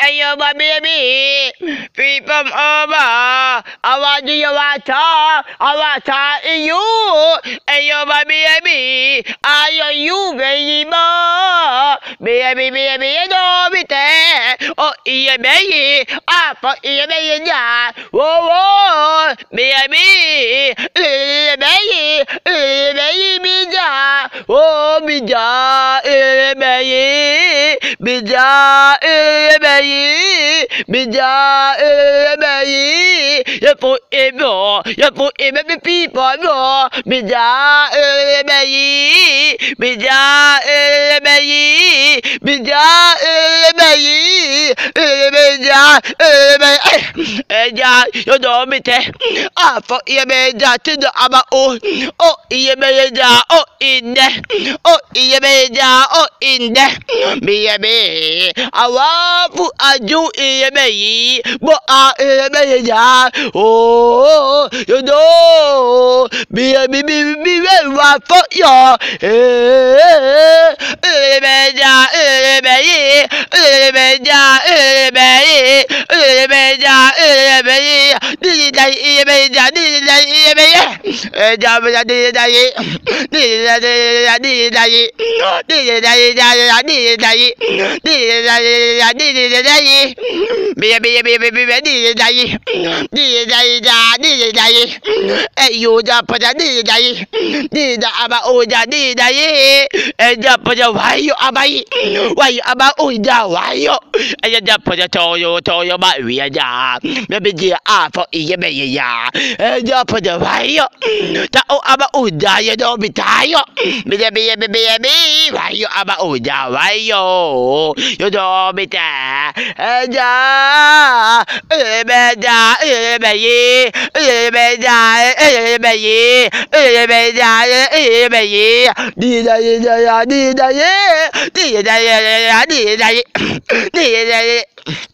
and you my baby, free from over. I want you water, I water in you, and you my baby, I you baby more, baby, baby, don't be there. Oh, yeah, baby, I for yeah, baby, yeah, whoa, whoa, baby, baby, baby, ja, oh, bija, baby, bija, baby, bija, baby, you put it more, you put it baby people more, bija, baby, bija, baby, bija, baby, bija, ja, you know me te, ah, for you me ja, to the aba oh, oh, you me ja, oh, in there, oh, you me ja, oh, in there, me, I want to a you, me, but I, me ja, oh, you know, me, very for you, me ja, me ja, why you about why you and you just put to your back we are maybe the for ya and you put the why that about you don't be tired baby why you about why you don't be tired and ya baby